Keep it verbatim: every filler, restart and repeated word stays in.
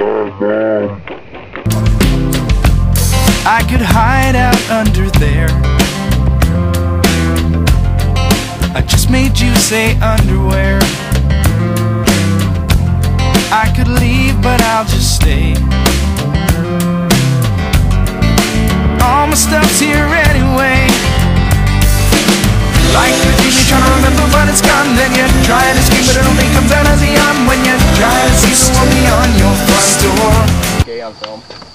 I could hide out under there. I just made you say underwear. I could leave, but I'll just stay. All my stuff's here anyway. Like a dream you're trying to remember, but it's gone. Then you try to scream, but it only comes out as a yawn when you try to see the one beyond your front door. Gay on film.